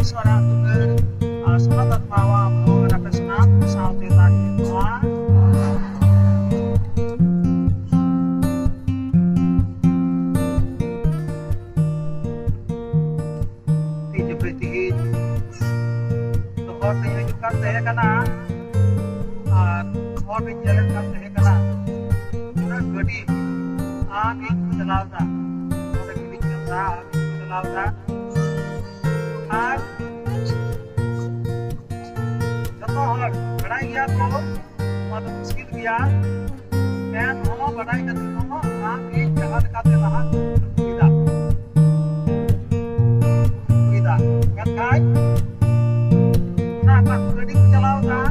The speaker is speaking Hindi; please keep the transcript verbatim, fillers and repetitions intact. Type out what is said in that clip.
suara tulen surat atmawa mo represent saute tadi tua tiga berarti hor te hijukan teh kana ar hor be jalan kan teh kana pura gadi aan ek chalawda और एक चलता चलावदा और जब हर बड़ा गया तो मतलब मुश्किल गया मैं हम बढ़ाई करते हम आप एक जगह दिखाते रहा सुविधा सुविधा क्या काय ना का गड़ी चलावदा